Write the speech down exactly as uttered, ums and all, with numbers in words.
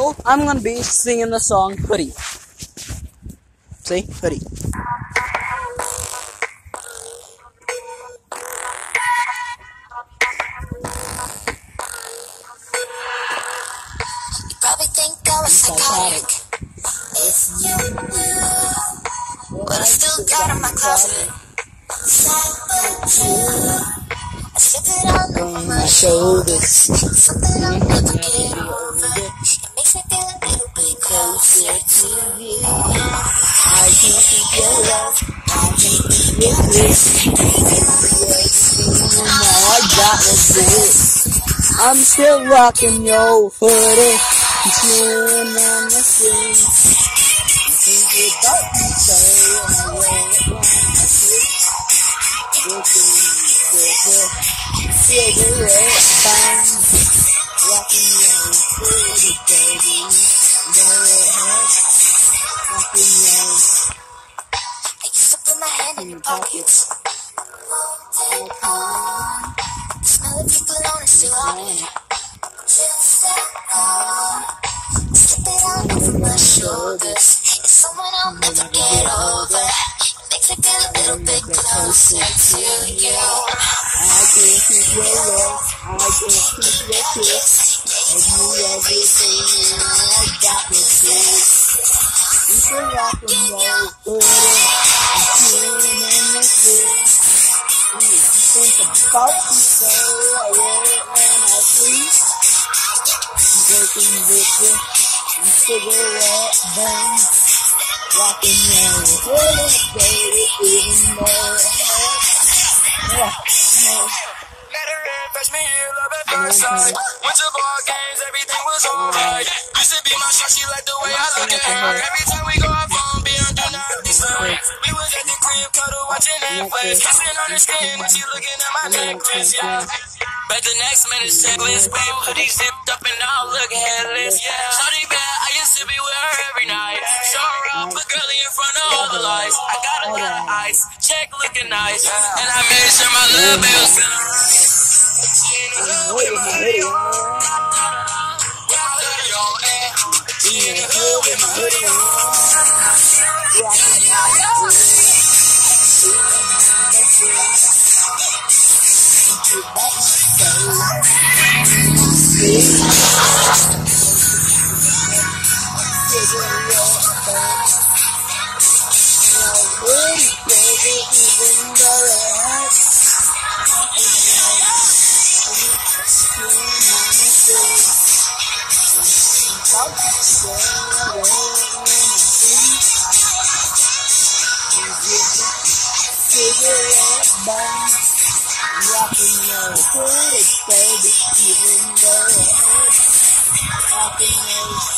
So I'm gonna be singing the song Hoodie. See? Hoodie. You probably think I was psychotic if you knew what I still got in my closet. I slip it all over my shoulders. Something I'll never get over. It makes me feel a little bit closer to you. I can't keep your love. I can't keep your kiss. All I got was this. I'm still rocking your hoodie. I'm chilling on the street. You think about me, say I wear it when I sleep. Looking with a cigarette bang, rocking your hoodie, baby. Go ahead, rocking your. I used to put my hand in your pockets. Hold it on. The smell of your cologne is still on it. Just on. Slip it all over my shoulders. It's someone I'll never get over. It makes me feel a little bit closer to you. I can't keep your love, I can't keep your kiss. And you everything I got with this. You can rock and roll hoodie. I'm chilling in the street. You think about me, so I wear it when I sleep. I'm taking with you, and cigarette bang. Rockin' your hoodie, baby, even though yeah, no. Let her in, freshman year, love at first sight. Went to ball games, everything was alright. Used to be my shot, she liked the way I look at her. Every time we go out phone, be on do not disturb. We was at the crib, cuddle, watching Netflix. Kissing on her skin, and she looking at my necklace, yeah. But the next minute's checklist, babe, hoodie zipped up and all look headless, yeah. Shawty bad, I used to be with her every night. Show her up, put girlie in front of all the lights. I got a lot of ice, check looking nice. And I made sure my little baby was feeling right. She in the hood with my hoodie on. With my hoodie on, eh. She in the hood with my hoodie on. Rockin' my hoodie. Cigarette bang, rocking your hoodie, baby, even though it hurts. Rocking your